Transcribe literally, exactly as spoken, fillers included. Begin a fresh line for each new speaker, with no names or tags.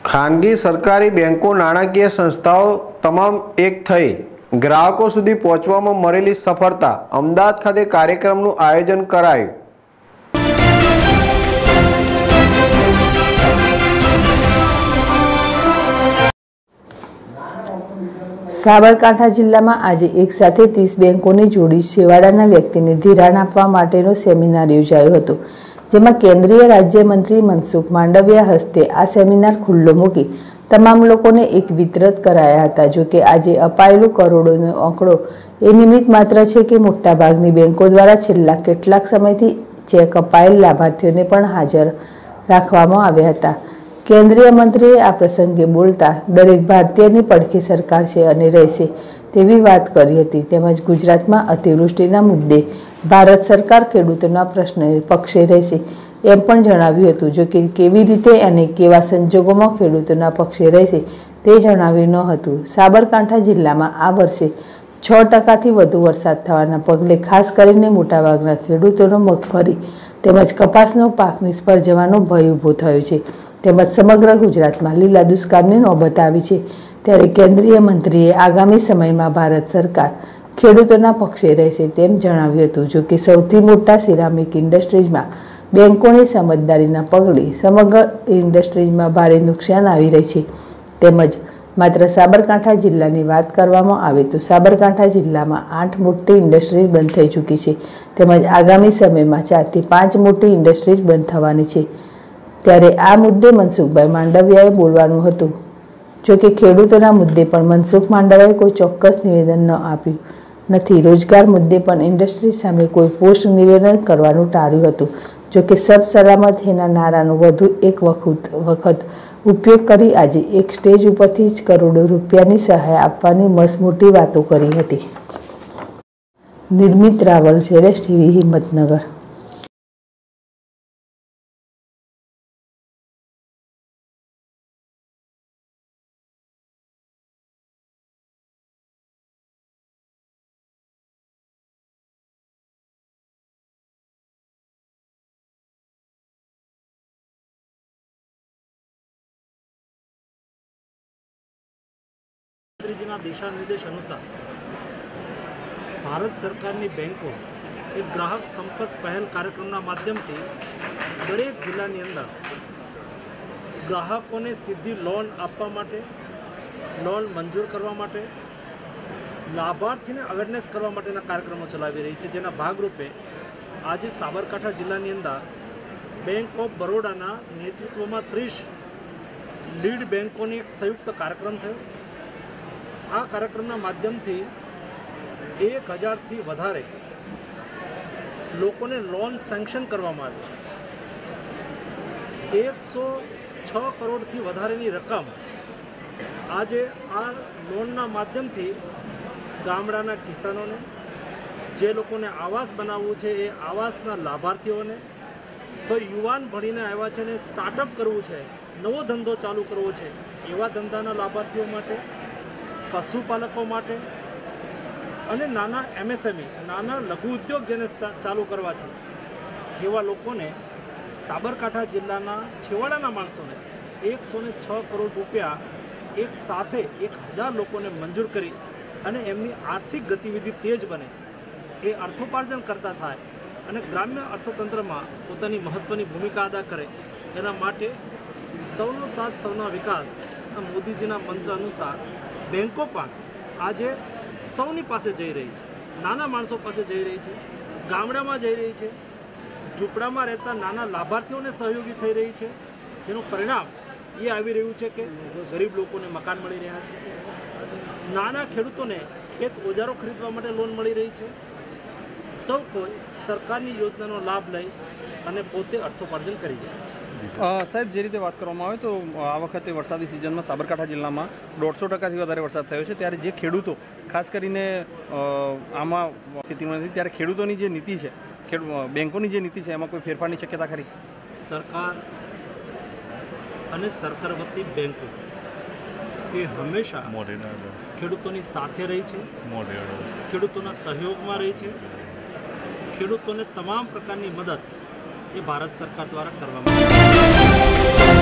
ખાનગી સરકારી બેંકો નાણાકીય સંસ્થાઓ તમામ એક થઈ ગ્રાહકો સુધી પહોંચવામાં મળેલી સફળતા અમદાવાદ ખાતે કાર્યક્રમનું આયોજન કરાયું।
સાબરકાંઠા જિલ્લામાં આજે એક સાથે ત્રીસ બેંકોની જોડી છેવાડાના વ્યક્તિને ધિરાણ આપવા માટેનો સેમિનાર યોજાયો હતો, જેમાં કેન્દ્રીય રાજ્યમંત્રી મનસુખ માંડવિયા હસ્તે આ સેમિનાર ખુલ્લો મૂકી તમામ લોકોને એક વિતરિત કરાયા હતા। જો કે આજે અપાયેલું કરોડોનો આંકડો એ નિમિત્ત માત્ર છે કે મોટાભાગની બેંકો દ્વારા છેલ્લા કેટલાક સમયથી ચેક અપાયેલ લાભાર્થીઓને પણ હાજર રાખવામાં આવ્યા હતા। કેન્દ્રીય મંત્રીએ આ પ્રસંગે બોલતા દરેક ભારતીયની પડખે સરકાર છે અને રહેશે તેવી વાત કરી હતી। તેમજ ગુજરાતમાં અતિવૃષ્ટિના મુદ્દે ભારત સરકાર ખેડૂતોના પ્રશ્ને પક્ષે રહેશે એમ પણ જણાવ્યું હતું। જો કે કેવી રીતે અને કેવા સંજોગોમાં ખેડૂતોના પક્ષે રહેશે તે જણાવ્યું ન હતું। સાબરકાંઠા જિલ્લામાં આ વર્ષે છ ટકાથી વધુ વરસાદ થવાના પગલે ખાસ કરીને મોટાભાગના ખેડૂતોનો મગફળી તેમજ કપાસનો પાક નિષ્ફળ જવાનો ભય ઊભો થયો છે, તેમજ સમગ્ર ગુજરાતમાં લીલા દુષ્કાળની નોબત આવી છે। ત્યારે કેન્દ્રીય મંત્રીએ આગામી સમયમાં ભારત સરકાર ખેડૂતોના પક્ષે રહેશે તેમ જણાવ્યું હતું। જો કે સૌથી મોટા સિરામિક ઇન્ડસ્ટ્રીઝમાં બેંકોની સમજદારીના પગલે સમગ્ર ઇન્ડસ્ટ્રીઝમાં ભારે નુકસાન આવી રહી છે। તેમજ માત્ર સાબરકાંઠા જિલ્લાની વાત કરવામાં આવે તો સાબરકાંઠા જિલ્લામાં આઠ મોટી ઇન્ડસ્ટ્રીઝ બંધ થઈ ચૂકી છે, તેમજ આગામી સમયમાં ચારથી પાંચ મોટી ઇન્ડસ્ટ્રીઝ બંધ થવાની છે। ત્યારે આ મુદ્દે મનસુખભાઈ માંડવિયાએ બોલવાનું હતું। જો કે ખેડૂતોના મુદ્દે પણ મનસુખ માંડવિયાએ કોઈ ચોક્કસ નિવેદન ન આપ્યું નથી। રોજગાર મુદ્દે પણ ઇન્ડસ્ટ્રી સામે કોઈ પોસ્ટ નિવેદન કરવાનું ટાળ્યું હતું। જો કે સબ સલામત એના નારાનો વધુ એક વખત વખત ઉપયોગ કરી આજે એક સ્ટેજ ઉપરથી જ કરોડો રૂપિયાની સહાય આપવાની મસમોટી વાતો કરી હતી। નિર્મિત રાવલ, શેરેશ ટીવી, હિંમતનગર।
મંત્રીજીના દિશા નિર્દેશ અનુસાર ભારત સરકારની બેંકો એક ગ્રાહક સંપર્ક પહેલ કાર્યક્રમના માધ્યમથી દરેક જિલ્લાની અંદર ગ્રાહકોને સીધી લોન આપવા માટે, લોન મંજૂર કરવા માટે, લાભાર્થીને અવેરનેસ કરવા માટેના કાર્યક્રમો ચલાવી રહી છે। જેના ભાગરૂપે આજે સાબરકાંઠા જિલ્લાની અંદર બેંક ઓફ બરોડાના નેતૃત્વમાં ત્રીસ લીડ બેંકોની એક સંયુક્ત કાર્યક્રમ થયો। આ કાર્યક્રમના માધ્યમથી એક હજારથી વધારે લોકોને લોન સેન્કશન કરવામાં આવી। એકસો છ કરોડથી વધારેની રકમ આજે આ લોનના માધ્યમથી ગામડાના કિસાનોને, જે લોકોને આવાસ બનાવવું છે એ આવાસના લાભાર્થીઓને, કોઈ યુવાન ભણીને આવ્યા છે ને સ્ટાર્ટઅપ કરવું છે, નવો ધંધો ચાલુ કરવો છે એવા ધંધાના લાભાર્થીઓ માટે, પશુપાલકો માટે અને નાના એમએસએમઈ નાના લઘુ ઉદ્યોગ જેને ચાલુ કરવા છે એવા લોકોને સાબરકાંઠા જિલ્લાના છેવાડાના માણસોને એકસો ને છ કરોડ રૂપિયા એક સાથે એક હજાર લોકોને મંજૂર કરી અને એમની આર્થિક ગતિવિધિ તેજ બને, એ અર્થોપાર્જન કરતા થાય અને ગ્રામ્ય અર્થતંત્રમાં પોતાની મહત્ત્વની ભૂમિકા અદા કરે, એના માટે સૌનો સાથ સૌનો વિકાસ મોદીજીના મંત્ર અનુસાર બેંકો પણ આજે સૌની પાસે જઈ રહી છે, નાના માણસો પાસે જઈ રહી છે, ગામડામાં જઈ રહી છે, ઝૂંપડામાં રહેતા નાના લાભાર્થીઓને સહયોગી થઈ રહી છે। જેનું પરિણામ એ આવી રહ્યું છે કે ગરીબ લોકોને મકાન મળી રહ્યા છે, નાના ખેડૂતોને ખેત ઓજારો ખરીદવા માટે લોન મળી રહી છે। સૌ કોઈ સરકારની યોજનાનો લાભ લઈ અને પોતે અર્થોપાર્જન કરી રહ્યા છે।
સાહેબ, જે રીતે વાત કરવામાં આવે તો આ વખતે વરસાદી સિઝનમાં સાબરકાંઠા જિલ્લામાં દોઢસો ટકાથી વધારે વરસાદ થયો છે, ત્યારે જે ખેડૂતો ખાસ કરીને આમાં સ્થિતિમાં નથી, ત્યારે ખેડૂતોની જે નીતિ છે, બેંકોની જે નીતિ છે એમાં કોઈ ફેરફારની શક્યતા ખરી?
સરકાર અને સરકાર વતી બેંકો એ હંમેશા ખેડૂતોની સાથે રહી છે, ખેડૂતોના સહયોગમાં રહી છે। ખેડૂતોને તમામ પ્રકારની મદદ એ ભારત સરકાર દ્વારા કરવામાં આવે છે।